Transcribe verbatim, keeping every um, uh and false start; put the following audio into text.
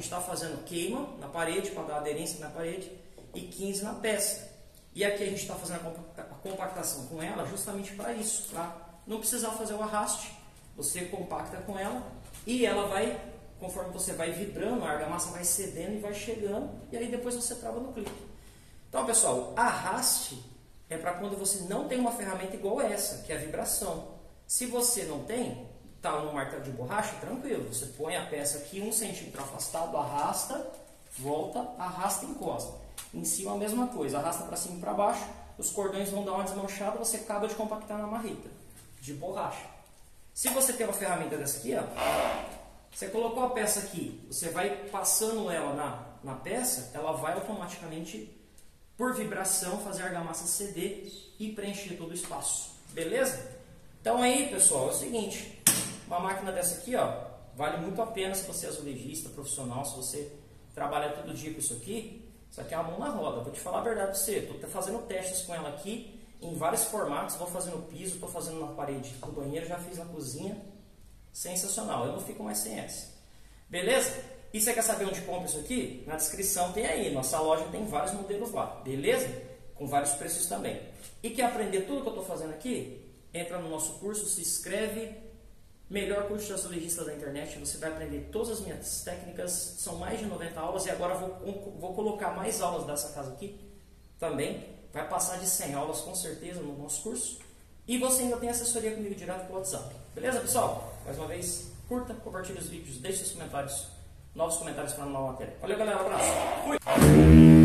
está fazendo queima na parede, para dar aderência na parede, e quinze na peça. E aqui a gente está fazendo a compactação com ela justamente para isso, para não precisar fazer o arraste. Você compacta com ela e ela vai, conforme você vai vibrando, a argamassa vai cedendo e vai chegando, e aí depois você trava no clipe. Então, pessoal, arraste é para quando você não tem uma ferramenta igual essa, que é a vibração. Se você não tem, está no martelo de borracha, tranquilo. Você põe a peça aqui um centímetro afastado, arrasta, volta, arrasta e encosta. Em cima a mesma coisa, arrasta para cima e para baixo, os cordões vão dar uma desmanchada, você acaba de compactar na marreta de borracha. Se você tem uma ferramenta dessa aqui, ó, você colocou a peça aqui, você vai passando ela na, na peça, ela vai automaticamente, por vibração, fazer a argamassa ceder e preencher todo o espaço. Beleza? Então aí, pessoal, é o seguinte, uma máquina dessa aqui, ó, vale muito a pena se você é azulejista, profissional, se você trabalha todo dia com isso aqui. Isso aqui é uma mão na roda, vou te falar a verdade para você. Estou fazendo testes com ela aqui em vários formatos, vou fazendo no piso, estou fazendo na parede do banheiro, já fiz na cozinha. Sensacional, eu não fico mais sem essa. Beleza? E você quer saber onde compra isso aqui? Na descrição tem aí, nossa loja tem vários modelos lá, beleza? Com vários preços também. E quer aprender tudo que eu estou fazendo aqui? Entra no nosso curso, se inscreve. Melhor curso de azulejista da internet, você vai aprender todas as minhas técnicas, são mais de noventa aulas e agora vou, vou colocar mais aulas dessa casa aqui também, vai passar de cem aulas com certeza no nosso curso e você ainda tem assessoria comigo direto pelo WhatsApp, beleza pessoal? Mais uma vez, curta, compartilhe os vídeos, deixe seus comentários, novos comentários para a nova matéria. Valeu galera, um abraço, fui!